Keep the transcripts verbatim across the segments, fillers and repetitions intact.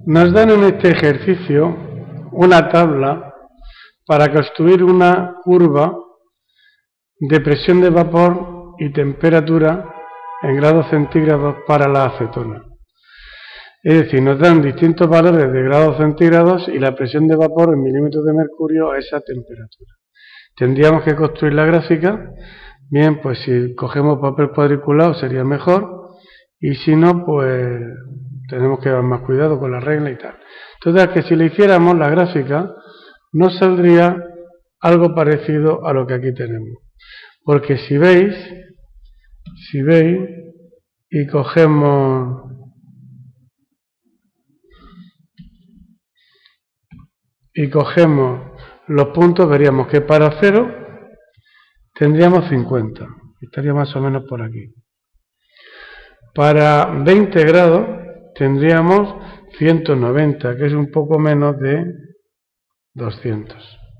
Nos dan en este ejercicio una tabla para construir una curva de presión de vapor y temperatura en grados centígrados para la acetona. Es decir, nos dan distintos valores de grados centígrados y la presión de vapor en milímetros de mercurio a esa temperatura. Tendríamos que construir la gráfica. Bien, pues si cogemos papel cuadriculado sería mejor, y si no, pues tenemos que llevar más cuidado con la regla y tal. Entonces, que si le hiciéramos la gráfica, nos saldría algo parecido a lo que aquí tenemos. Porque si veis, si veis, y cogemos y cogemos los puntos, veríamos que para cero tendríamos cincuenta, estaría más o menos por aquí. Para veinte grados tendríamos ciento noventa, que es un poco menos de doscientos.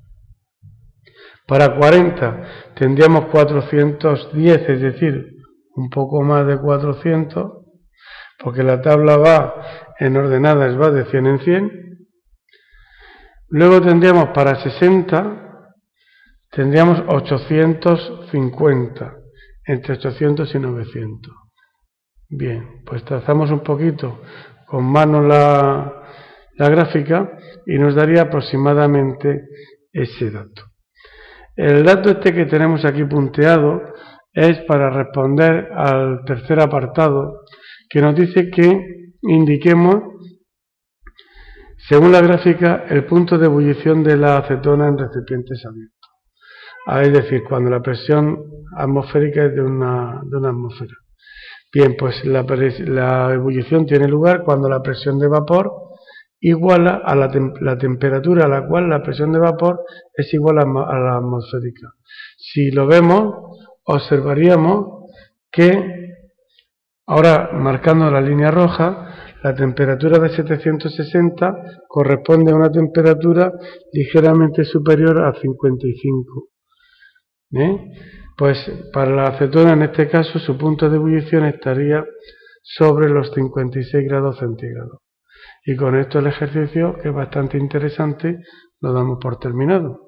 Para cuarenta tendríamos cuatrocientos diez, es decir, un poco más de cuatrocientos, porque la tabla va en ordenadas, va de cien en cien. Luego tendríamos para sesenta, tendríamos ochocientos cincuenta, entre ochocientos y novecientos. Bien, pues trazamos un poquito con mano la, la gráfica y nos daría aproximadamente ese dato. El dato este que tenemos aquí punteado es para responder al tercer apartado, que nos dice que indiquemos, según la gráfica, el punto de ebullición de la acetona en recipientes abiertos. Ah, es decir, cuando la presión atmosférica es de una, de una atmósfera. Bien, pues la, la ebullición tiene lugar cuando la presión de vapor iguala a la, tem la temperatura a la cual la presión de vapor es igual a, a la atmosférica. Si lo vemos, observaríamos que, ahora marcando la línea roja, la temperatura de setecientos sesenta corresponde a una temperatura ligeramente superior a cincuenta y cinco. ¿Eh? Pues para la acetona, en este caso, su punto de ebullición estaría sobre los cincuenta y seis grados centígrados. Y con esto el ejercicio, que es bastante interesante, lo damos por terminado.